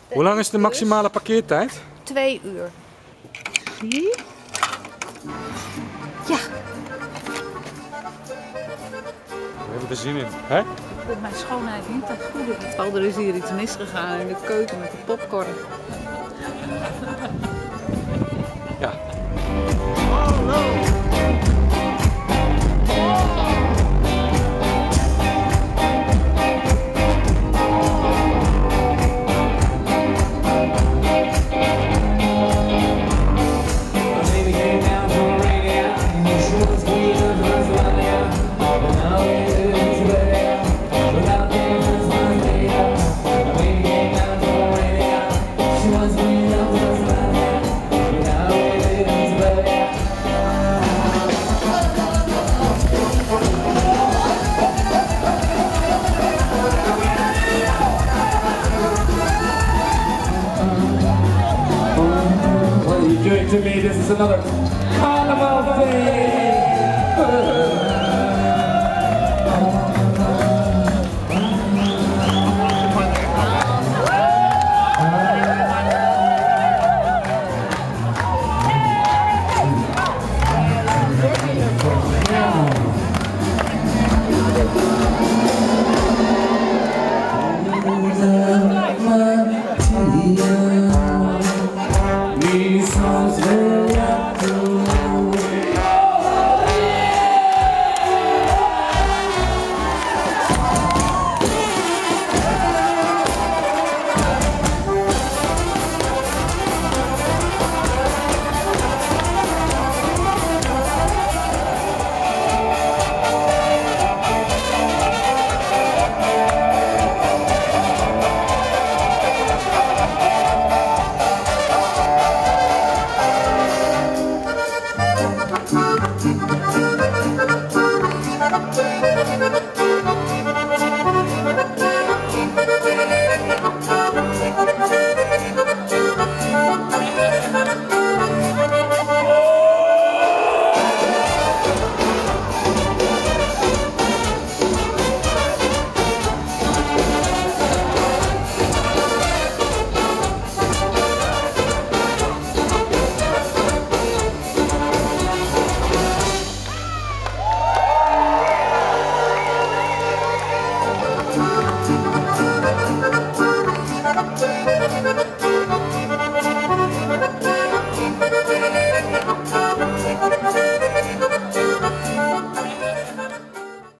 Hoe lang is de maximale parkeertijd? 2 uur. Zie je? Ja. We hebben er zin in, hè? Op mijn schoonheid niet ten goede. Er is hier iets misgegaan in de keuken met de popcorn. Ja. What are you doing to me? This is another